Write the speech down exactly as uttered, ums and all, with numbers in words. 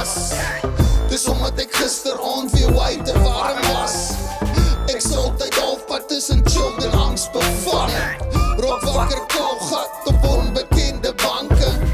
was. Dis omdat ek gisterond weer white en warm was. Ek sal altyd halfpad tussen chill en angst bevat. Rok wakker, kou gat op